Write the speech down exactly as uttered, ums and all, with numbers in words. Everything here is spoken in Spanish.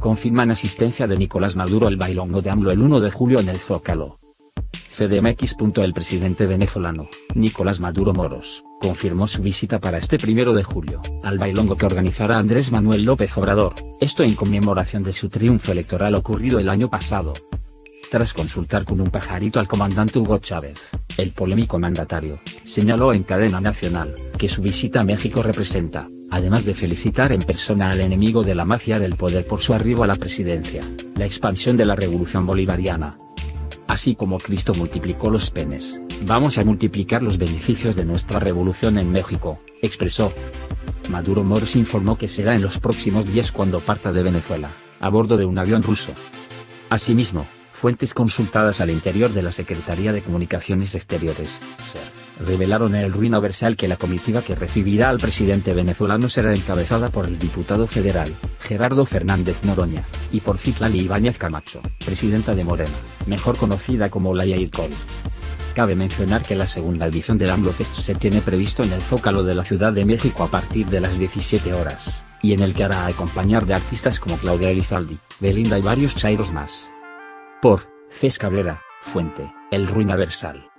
confirman asistencia de Nicolás Maduro al bailongo de AMLO el uno de julio en el Zócalo. C D M X. El presidente venezolano, Nicolás Maduro Moros, confirmó su visita para este primero de julio, al bailongo que organizará Andrés Manuel López Obrador, esto en conmemoración de su triunfo electoral ocurrido el año pasado. Tras consultar con un pajarito al comandante Hugo Chávez, el polémico mandatario, señaló en cadena nacional, que su visita a México representa, además de felicitar en persona al enemigo de la mafia del poder por su arribo a la presidencia, la expansión de la revolución bolivariana. Así como Cristo multiplicó los penes, vamos a multiplicar los beneficios de nuestra revolución en México, expresó. Maduro Moros informó que será en los próximos días cuando parta de Venezuela, a bordo de un avión ruso. Asimismo, fuentes consultadas al interior de la Secretaría de Comunicaciones Exteriores, S E R, revelaron en el Ruina Versal que la comitiva que recibirá al presidente venezolano será encabezada por el diputado federal, Gerardo Fernández Noroña, y por Citlali Ibáñez Camacho, presidenta de Morena, mejor conocida como la Yair Col. Cabe mencionar que la segunda edición del AMLO Fest se tiene previsto en el Zócalo de la Ciudad de México a partir de las diecisiete horas, y en el que hará acompañar de artistas como Claudia Elizalde, Belinda y varios chairos más. Por Cés Cabrera, fuente, El Ruina Versal.